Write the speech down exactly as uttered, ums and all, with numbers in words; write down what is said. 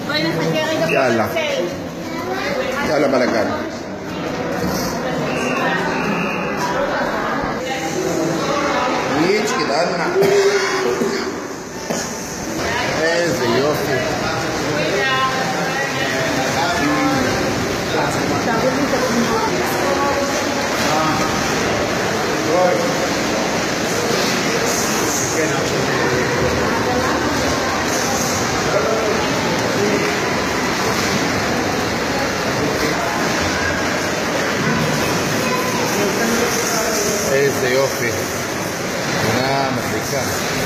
בואי נחכה רגע. יאללה. יאללה בלגן. ליץ' כדאלנה. איזה יופי. איזה יופי. תמונה מדליקה.